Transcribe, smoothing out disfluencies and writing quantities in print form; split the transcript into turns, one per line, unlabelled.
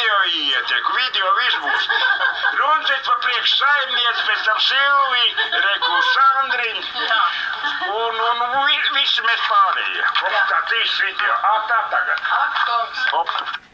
video ieteku, video viss būs. Runcis pa priekš saimniec, pēc tam Silvija, Reku Sandriņ. Un visi mēs pārējie. Tā trīs video. Tā tagad.